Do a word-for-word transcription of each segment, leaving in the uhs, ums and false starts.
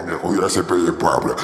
нихуя себе ебал, бля.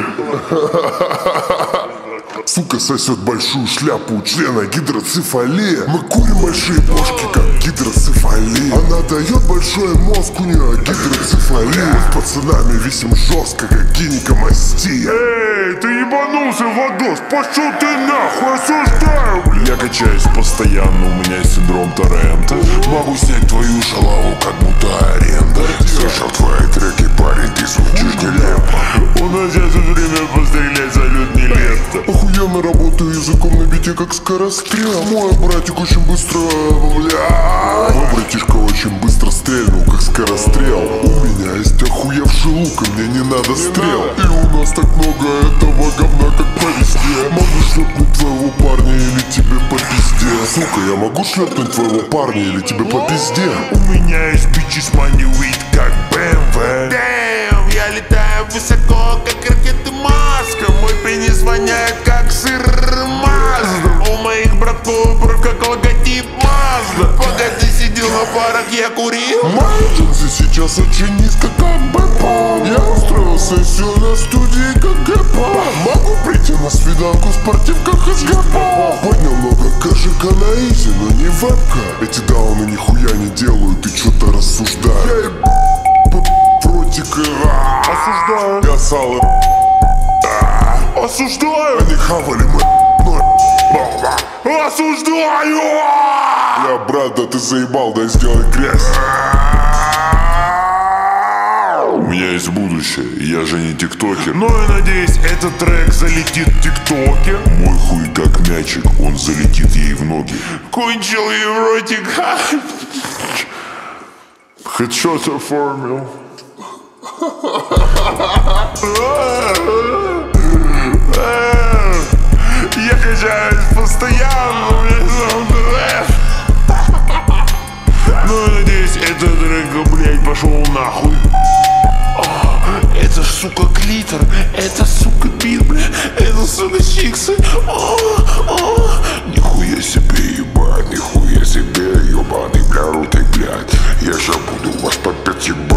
Сука сосет большую шляпу у члена гидроцефалия. Мы курим большие бошки, как гидроцефалия. Она дает большой мозг, у нее гидроцефалия. Мы с пацанами висим жестко, как гинекомастия. Эй, ты ебанулся, Владос, пошел ты нахуй, осуждаю, бля. Я качаюсь постоянно, у меня синдром Торрента. Могу снять твою шалаву, как будто аренда. Слышал твои треки, парень, ты звучишь нелепо. У нас сейчас время пострелять, салют не лето. Охуенно работаю языком на бите, как скорострел. Мой братик очень быстро, бля. Мой братишка очень быстро стрельнул, как скорострел. У меня есть охуевший лук, и мне не надо стрел. И у нас так много этого говна, как по весне. Могу шлепнуть твоего парня или тебе по пизде. Сука, я могу шлепнуть твоего парня или тебе по пизде. У меня есть бичи с манивит, как бэ эм вэ. Дэм, я летаю высоко, как ракеты Маска. Мой пенис воняет, как сыр Мазда. У моих братков бровь, как логотип Мазда. Пока ты сидел на парах, я курил. Мои джинсы сейчас очень низко, как бэпа. Я устроил сессию на студии, как гэпа. Могу прийти на свиданку в спортивках из гэпа. Поднял много кэшика на изи, но не вебка. Эти дауны нихуя не делают, ты чё-то рассуждаешь. Я еб... в ротик. Осуждаю. Я сало. Осуждаю. Они хавали мы. Осуждаю. Бля, брат, да ты заебал, дай сделай грязь. У меня есть будущее, я же не тиктокер. Ну и надеюсь, этот трек залетит в тиктоке. Мой хуй как мячик, он залетит ей в ноги. Кончил ей в ротик. Хедшот оформил. Я качаюсь постоянно, у меня саундтрек. Ну и надеюсь, этот трек, блядь, пошел нахуй. О, это ж, сука, клитор, это, сука, бит, бля, это, сука, чиксы. О, о. Нихуя себе, ебать, нихуя себе, ебаный, бля, рот и блядь. Я ща буду вас по пять ебать.